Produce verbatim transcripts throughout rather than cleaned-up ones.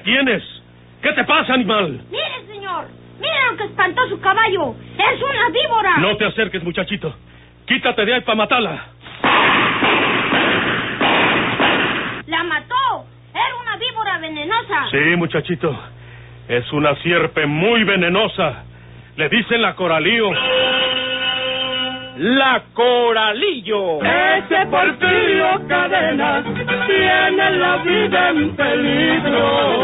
tienes? ¿Qué te pasa, animal? Mire, señor. Mire lo que espantó su caballo. Es una víbora. No te acerques, muchachito. Quítate de ahí para matarla. La mató. Era una víbora venenosa. Sí, muchachito. Es una sierpe muy venenosa. Le dicen la coralillo. La Coralillo. Ese Porfirio Cadena tiene la vida en peligro,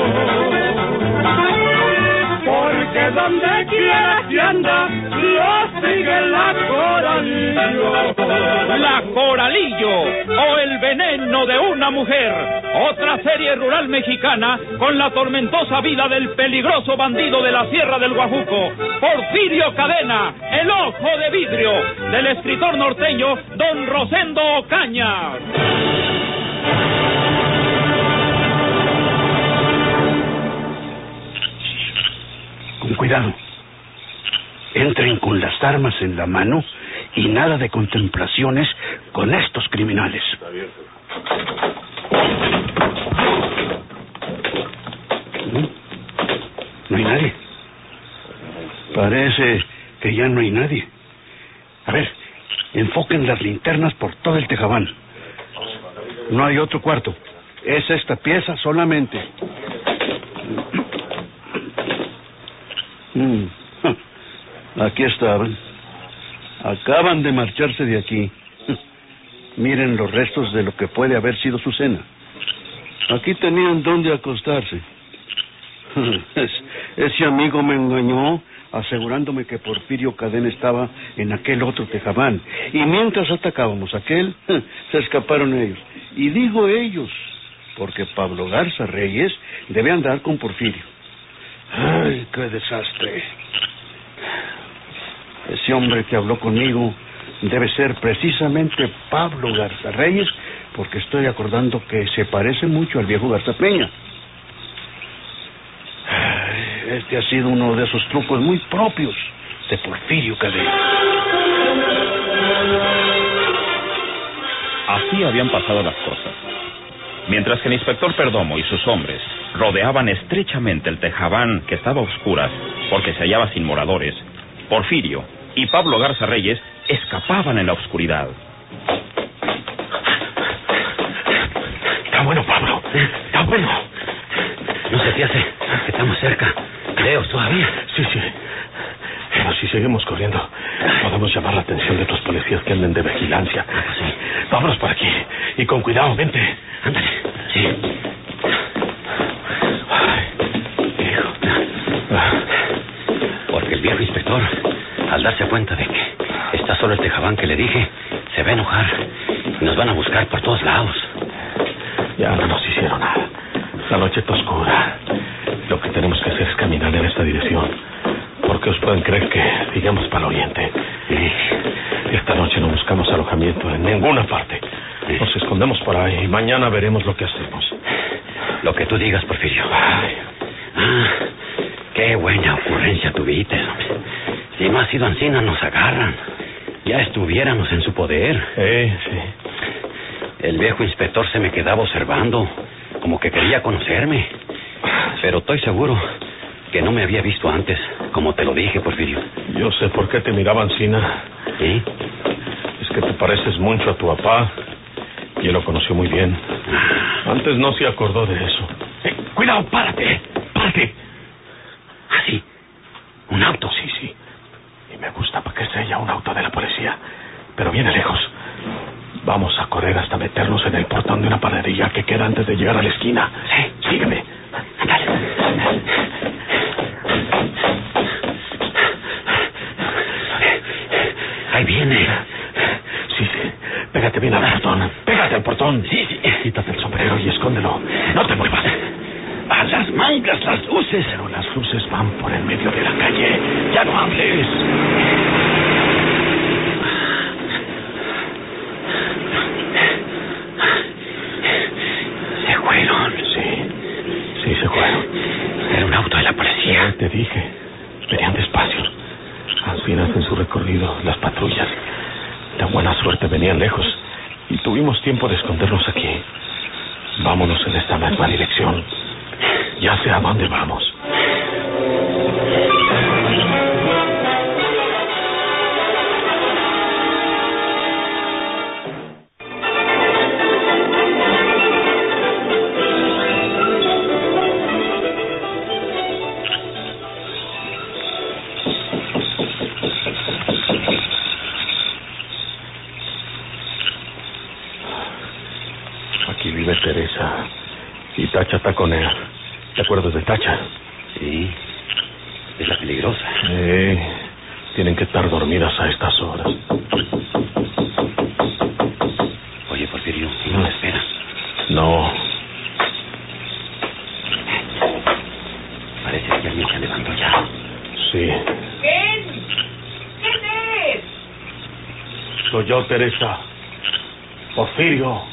porque donde quiera que anda, lo sigue la Coralillo. La Coralillo, o el veneno de una mujer. Otra serie rural mexicana con la tormentosa vida del peligroso bandido de la Sierra del Guajuco, Porfirio Cadena, el ojo de vidrio, del escritor norteño don Rosendo Ocaña. Con cuidado. Entren con las armas en la mano y nada de contemplaciones con estos criminales. ¿No? ¿No hay nadie? Parece que ya no hay nadie. A ver, enfoquen las linternas por todo el tejabán. No hay otro cuarto. Es esta pieza solamente. Mm. Aquí estaban. Acaban de marcharse de aquí. Miren los restos de lo que puede haber sido su cena. Aquí tenían donde acostarse. Es, ese amigo me engañó asegurándome que Porfirio Cadena estaba en aquel otro tejabán. Y mientras atacábamos aquel, se escaparon ellos. Y digo ellos, porque Pablo Garza Reyes debe andar con Porfirio. ¡Ay, qué desastre! Ese hombre que habló conmigo debe ser precisamente Pablo Garza Reyes, porque estoy acordando que se parece mucho al viejo Garza Peña. Este ha sido uno de esos trucos muy propios de Porfirio Cadena. Así habían pasado las cosas. Mientras que el inspector Perdomo y sus hombres rodeaban estrechamente el tejabán que estaba a oscuras porque se hallaba sin moradores, Porfirio y Pablo Garza Reyes escapaban en la oscuridad. Está bueno, Pablo. Está bueno. No se te hace que estamos cerca. Creo todavía. Sí, sí. Pero si seguimos corriendo, podemos llamar la atención de otros policías que anden de vigilancia. Ah, pues sí. Vámonos por aquí. Y con cuidado, vente. Ándale. Sí. Ay, hijo. Porque el viejo inspector, al darse cuenta de que está solo el tejabán que le dije, se va a enojar y nos van a buscar por todos lados. Ya no nos hicieron nada. La noche está oscura. Lo que tenemos que hacer es caminar en esta dirección, porque os pueden creer que sigamos para el oriente. Sí. Esta noche no buscamos alojamiento en ninguna parte. Sí. Nos escondemos por ahí y mañana veremos lo que hacemos. Lo que tú digas, Porfirio. Ay. Ah, qué buena ocurrencia tuviste, hombre. Si no ha sido Ancina, nos agarran. Ya estuviéramos en su poder. Eh, sí. El viejo inspector se me quedaba observando, como que quería conocerme. Pero estoy seguro que no me había visto antes, como te lo dije, Porfirio. Yo sé por qué te miraba Ancina. ¿Sí? Es que te pareces mucho a tu papá. Y él lo conoció muy bien. Antes no se acordó de eso. Eh, cuidado, párate. Párate. ¿Ah, sí? ¿Un auto? Sí, sí. Y me gusta para que sea un auto de la policía. Pero viene lejos. Vamos a correr hasta meternos en el portón de una panadería que queda antes de llegar a la esquina. Sí. Sígueme. Dale. Ahí viene. Sí, sí. Pégate bien al portón. Pégate al portón. Sí, sí. Quítate el sombrero y escóndelo. No te muevas. A las mangas, las luces. Pero las luces van por el medio de la calle. Ya no hables. Se fueron. Sí. Sí, se fueron. Era un auto de la policía. Ya te dije. Venían despacio. Ancinas en su recorrido, las patrullas. De buena suerte venían lejos. Y tuvimos tiempo de escondernos aquí. Vámonos en esta misma dirección. Ya sé a dónde vamos. Aquí vive Teresa. Y Tacha está con ella. ¿Te acuerdas de Tacha? Sí. Es la peligrosa. Sí. Tienen que estar dormidas a estas horas. Oye, Porfirio, ¿no la esperas? No. Parece que alguien se levantó ya. Sí. ¿Quién? ¿Quién es? Soy yo, Teresa. Porfirio.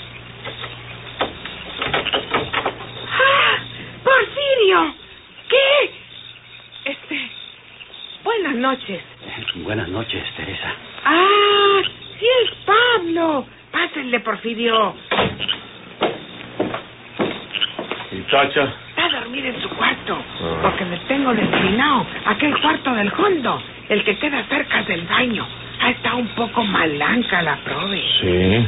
¡Porfirio! ¿Qué? Este... Buenas noches. Buenas noches, Teresa. ¡Ah! ¡Sí es Pablo! Pásenle, Porfirio. ¿Y Tacha? Está a dormir en su cuarto, Ah. porque le tengo destinado aquel cuarto del fondo, el que queda cerca del baño. Ha estado un poco malanca la prove. Sí.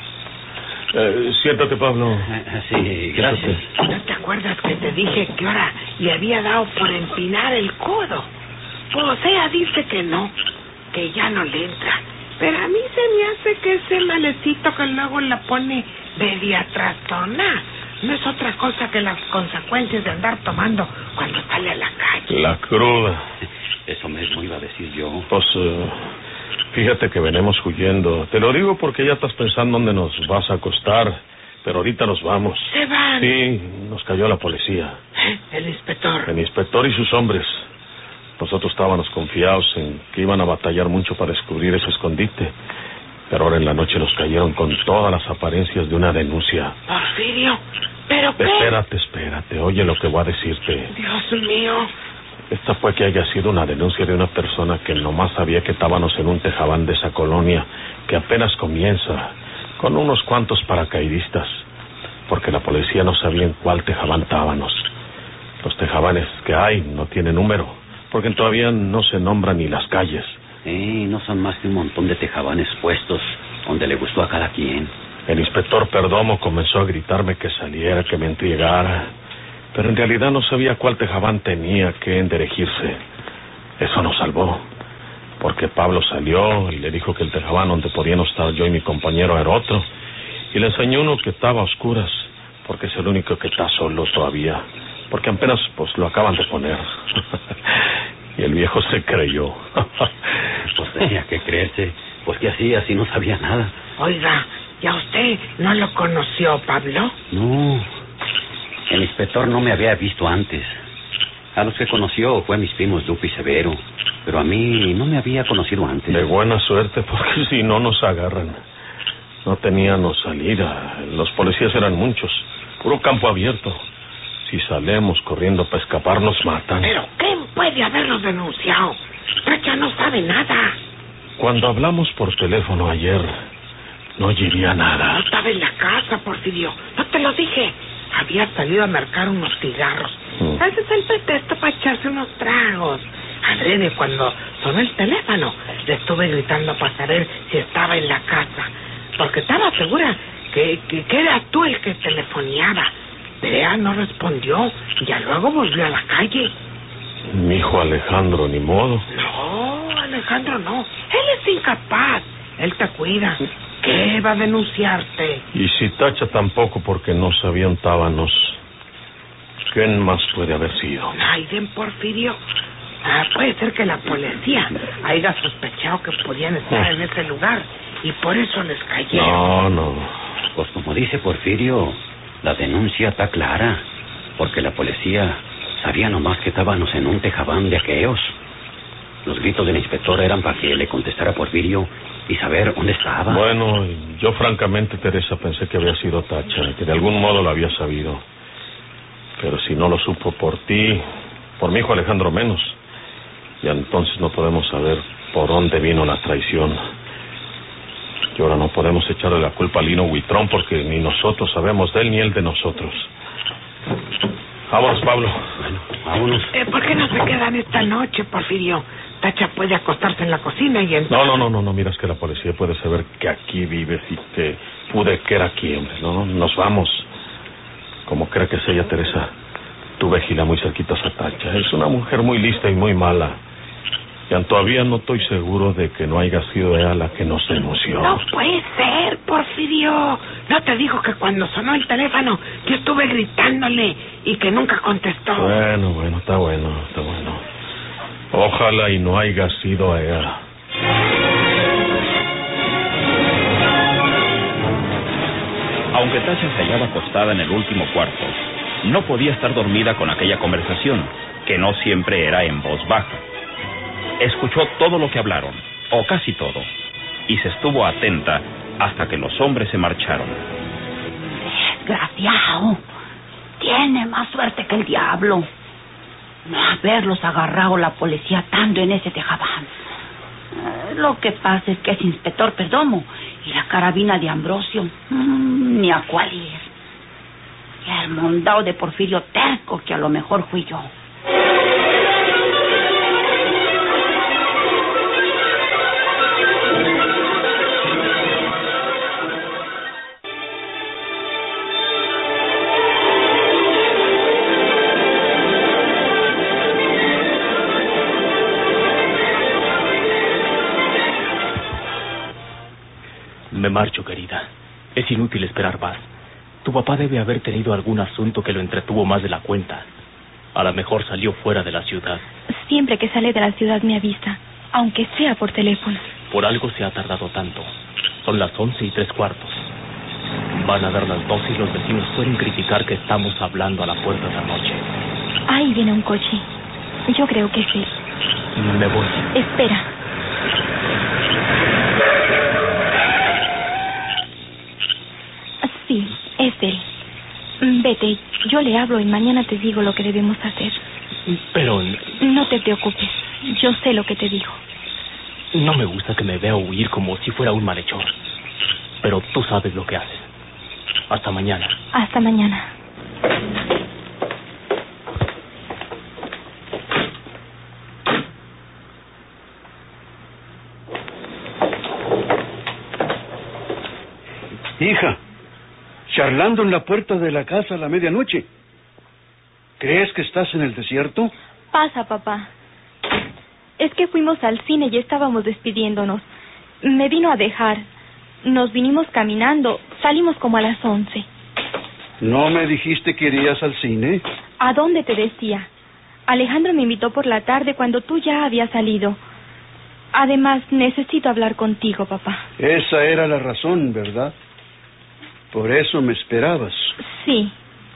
Eh, siéntate, Pablo. Ah, Sí, gracias. ¿No te acuerdas que te dije que ahora le había dado por empinar el codo? Pues ella dice que no, que ya no le entra. Pero a mí se me hace que ese malecito que luego la pone media trastornada no es otra cosa que las consecuencias de andar tomando cuando sale a la calle. La cruda. Eso mismo iba a decir yo. Pues, eh, fíjate que venimos huyendo. Te lo digo porque ya estás pensando dónde nos vas a acostar. Pero ahorita nos vamos. ¿Se van? Sí, nos cayó la policía. ¿Eh? El inspector. El inspector y sus hombres. Nosotros estábamos confiados en que iban a batallar mucho para descubrir ese escondite. Pero ahora en la noche nos cayeron con todas las apariencias de una denuncia. Porfirio, ¿pero qué? Espérate, espérate. Oye lo que voy a decirte. Dios mío. Esta fue que haya sido una denuncia de una persona que nomás sabía que estábamos en un tejabán de esa colonia que apenas comienza, con unos cuantos paracaidistas, porque la policía no sabía en cuál tejabán estábamos. Los tejabanes que hay no tienen número, porque todavía no se nombran ni las calles. Eh, no son más que un montón de tejabanes puestos donde le gustó a cada quien. El inspector Perdomo comenzó a gritarme que saliera, que me entregara, pero en realidad no sabía cuál tejabán tenía que enderejirse. Eso nos salvó, porque Pablo salió y le dijo que el tejabán donde podíamos estar yo y mi compañero era otro, y le enseñó uno que estaba a oscuras, porque es el único que está solo todavía, porque apenas pues lo acaban de poner. Y el viejo se creyó. Pues tenía que creerse, pues que hacía si no sabía nada. Oiga, ¿ya usted no lo conoció, Pablo? No, el inspector no me había visto antes. A los que conoció fue a mis primos Lupe y Severo, pero a mí no me había conocido antes. De buena suerte, porque si no nos agarran. No teníamos salida. Los policías eran muchos. Puro campo abierto. Si salemos corriendo para escapar, nos matan. ¿Pero quién puede haberlos denunciado? Tacha no sabe nada. Cuando hablamos por teléfono ayer, no oiría No nada. estaba en la casa, Porfirio. No te lo dije. Había salido a mercar unos cigarros. Mm. Ese es el pretexto para echarse unos tragos. Adrede, cuando sonó el teléfono, le estuve gritando para saber si estaba en la casa. Porque estaba segura que, que, que era tú el que telefoneaba. Pero ella no respondió. Ya luego volvió a la calle. Mi hijo Alejandro, ni modo. No, Alejandro, no. Él es incapaz. Él te cuida. ¿Qué va a denunciarte? Y si Tacha tampoco, porque no sabían tábanos. ¿Quién más puede haber sido? Aiden, Porfirio. Ah, puede ser que la policía haya sospechado que podían estar en ese lugar y por eso les cayeron. No, no. Pues como dice Porfirio, la denuncia está clara, porque la policía sabía nomás que estábamos en un tejabán de aquellos. Los gritos del inspector eran para que le contestara a Porfirio y saber dónde estaba. Bueno, yo francamente, Teresa, pensé que había sido Tacha, que de algún modo lo había sabido. Pero si no lo supo por ti, por mi hijo Alejandro menos, y entonces no podemos saber por dónde vino la traición. Y ahora no podemos echarle la culpa a Lino Huitrón, porque ni nosotros sabemos de él ni él de nosotros. Vámonos, Pablo. Bueno, vámonos. Eh, ¿Por qué no se quedan esta noche, Porfirio? Tacha puede acostarse en la cocina y entrar. No, no, no, no, no, miras que la policía puede saber que aquí vives y que pude que era aquí, hombre. No, no, nos vamos. Como crea que es ella, Teresa, tú vigila muy cerquita a esa Tacha. Es una mujer muy lista y muy mala. Y todavía no estoy seguro de que no haya sido ella la que nos denunció. No puede ser, Porfirio. No te digo que cuando sonó el teléfono yo estuve gritándole y que nunca contestó. Bueno, bueno, está bueno, está bueno. Ojalá y no haya sido ella. Aunque Tacha se hallaba acostada en el último cuarto, no podía estar dormida con aquella conversación, que no siempre era en voz baja. Escuchó todo lo que hablaron, o casi todo, y se estuvo atenta hasta que los hombres se marcharon. Desgraciado. Tiene más suerte que el diablo. No haberlos agarrado la policía tanto en ese tejabán. Eh, lo que pasa es que es inspector Perdomo y la carabina de Ambrosio, mmm, ni a cuál ir. Y el mondao de Porfirio terco, que a lo mejor fui yo. Me marcho, querida. Es inútil esperar más. Tu papá debe haber tenido algún asunto que lo entretuvo más de la cuenta. A lo mejor salió fuera de la ciudad. Siempre que sale de la ciudad me avisa, aunque sea por teléfono. Por algo se ha tardado tanto. Son las once y tres cuartos. Van a dar las doce y los vecinos pueden criticar que estamos hablando a la puerta de la noche. Ahí viene un coche. Yo creo que es él. Me voy. Espera. Sí, es él. Vete, yo le hablo y mañana te digo lo que debemos hacer. Pero... No te preocupes, yo sé lo que te digo. No me gusta que me vea huir como si fuera un malhechor. Pero tú sabes lo que haces. Hasta mañana. Hasta mañana. Hija, charlando en la puerta de la casa a la medianoche. ¿Crees que estás en el desierto? Pasa, papá. Es que fuimos al cine y estábamos despidiéndonos. Me vino a dejar. Nos vinimos caminando. Salimos como a las once. ¿No me dijiste que irías al cine? ¿A dónde te decía? Alejandro me invitó por la tarde cuando tú ya habías salido. Además, necesito hablar contigo, papá. Esa era la razón, ¿verdad? Por eso me esperabas. Sí.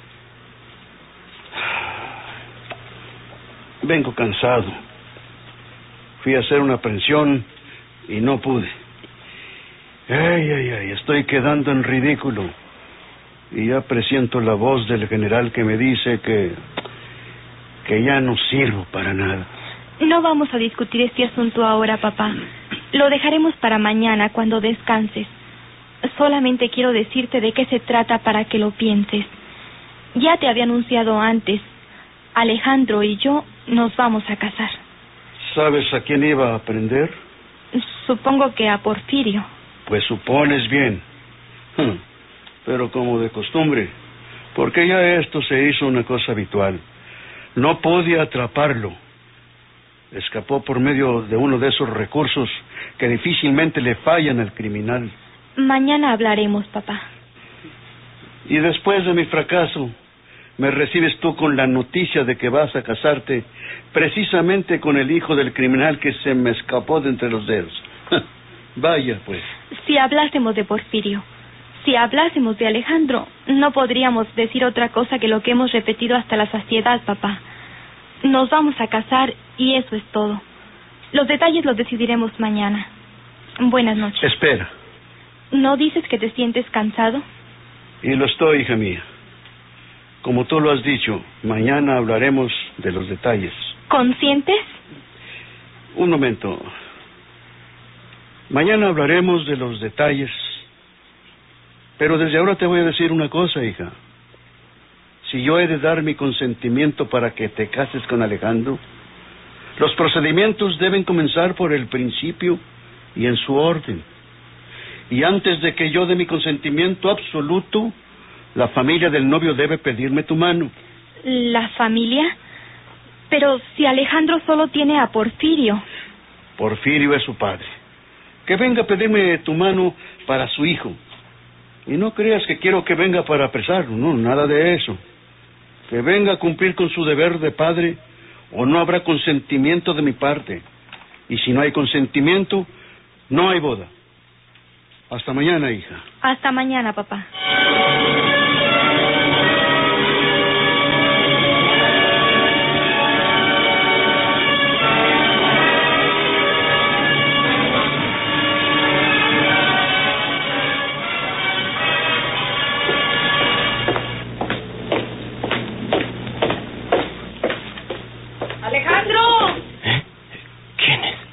Vengo cansado. Fui a hacer una pensión y no pude. Ay, ay, ay, estoy quedando en ridículo. Y ya presiento la voz del general que me dice que... que ya no sirvo para nada. No vamos a discutir este asunto ahora, papá. Lo dejaremos para mañana, cuando descanses. Solamente quiero decirte de qué se trata para que lo pienses. Ya te había anunciado antes. Alejandro y yo nos vamos a casar. ¿Sabes a quién iba a prender? Supongo que a Porfirio. Pues supones bien. Pero como de costumbre, porque ya esto se hizo una cosa habitual. No pude atraparlo. Escapó por medio de uno de esos recursos que difícilmente le fallan al criminal. Mañana hablaremos, papá. Y después de mi fracaso, me recibes tú con la noticia de que vas a casarte precisamente con el hijo del criminal que se me escapó de entre los dedos. Vaya, pues. Si hablásemos de Porfirio, si hablásemos de Alejandro, no podríamos decir otra cosa que lo que hemos repetido hasta la saciedad, papá. Nos vamos a casar y eso es todo. Los detalles los decidiremos mañana. Buenas noches. Espera. ¿No dices que te sientes cansado? Y lo estoy, hija mía. Como tú lo has dicho, mañana hablaremos de los detalles. ¿Conscientes? Un momento. Mañana hablaremos de los detalles. Pero desde ahora te voy a decir una cosa, hija. si yo he de dar mi consentimiento para que te cases con Alejandro, los procedimientos deben comenzar por el principio y en su orden. Y antes de que yo dé mi consentimiento absoluto, la familia del novio debe pedirme tu mano. ¿La familia? Pero si Alejandro solo tiene a Porfirio. Porfirio es su padre. Que venga a pedirme tu mano para su hijo. Y no creas que quiero que venga para apresarlo, no, nada de eso. Que venga a cumplir con su deber de padre, o no habrá consentimiento de mi parte. Y si no hay consentimiento, no hay boda. Hasta mañana, hija. Hasta mañana, papá. ¡Alejandro! ¿Eh? ¿Quién es?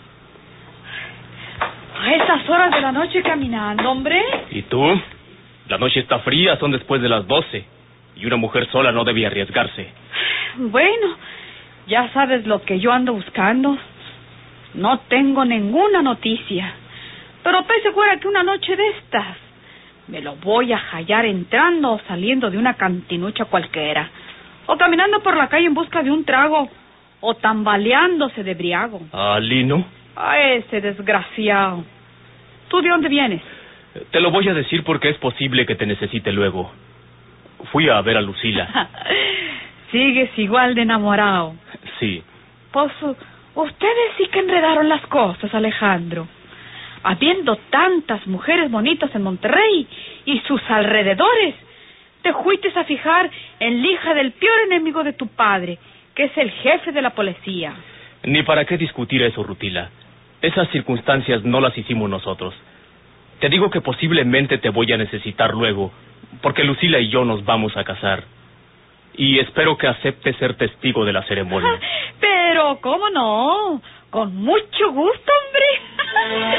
A estas horas de la noche caminando, hombre. ¿Y tú? La noche está fría, son después de las doce. Y una mujer sola no debe arriesgarse. Bueno, ya sabes lo que yo ando buscando. No tengo ninguna noticia. Pero estoy segura que una noche de estas me lo voy a hallar entrando o saliendo de una cantinucha cualquiera. O caminando por la calle en busca de un trago. O tambaleándose de briago. ¿A Lino? A ese desgraciado. ¿Tú de dónde vienes? Te lo voy a decir porque es posible que te necesite luego. Fui a ver a Lucila. Sigues igual de enamorado. Sí. Pues ustedes sí que enredaron las cosas, Alejandro. Habiendo tantas mujeres bonitas en Monterrey y sus alrededores, te fuiste a fijar en la hija del peor enemigo de tu padre, que es el jefe de la policía. Ni para qué discutir eso, Rutila. Esas circunstancias no las hicimos nosotros. Te digo que posiblemente te voy a necesitar luego, porque Lucila y yo nos vamos a casar. Y espero que aceptes ser testigo de la ceremonia. Pero, ¿cómo no? Con mucho gusto, hombre.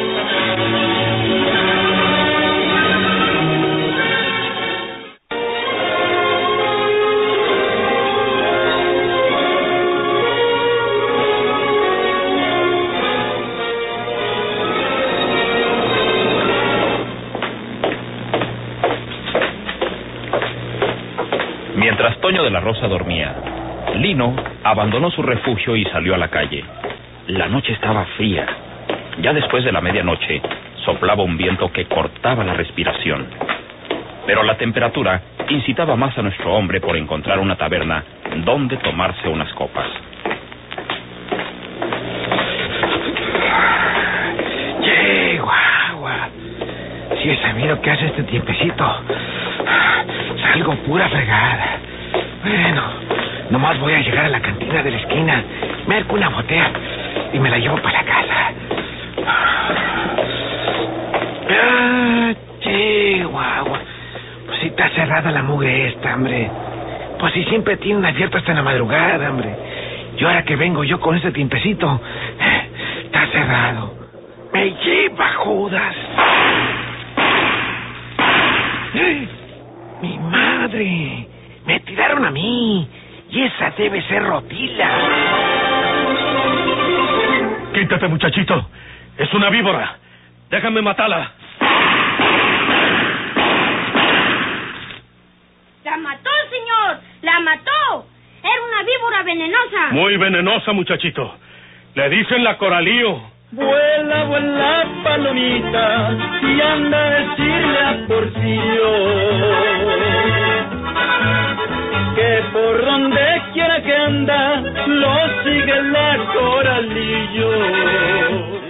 Mientras Toño de la Rosa dormía, Lino abandonó su refugio y salió a la calle. La noche estaba fría. Ya después de la medianoche, soplaba un viento que cortaba la respiración. Pero la temperatura incitaba más a nuestro hombre por encontrar una taberna donde tomarse unas copas. ¡Ye, guagua! Si he sabido que hace este tiempecito, salgo pura fregada. Bueno, nomás voy a llegar a la cantina de la esquina, me arco una botella y me la llevo para la casa. ¡Ah, chihuahua! Pues si está cerrada la mugre esta, hombre. Pues si siempre tienen abierto hasta la madrugada, hombre. Y ahora que vengo yo con este tiempecito, está cerrado. ¡Me lleva, Judas! ¡Eh! ¡Mi madre! ¡Me tiraron a mí! Y esa debe ser Rutila. Quítate, muchachito. Es una víbora. Déjame matarla. ¡La mató, señor! ¡La mató! Era una víbora venenosa. Muy venenosa, muchachito. Le dicen la coralío. Vuela, vuela, palomita, y anda a decirle a Porfirio que por donde quiera que anda, lo sigue la coralillo.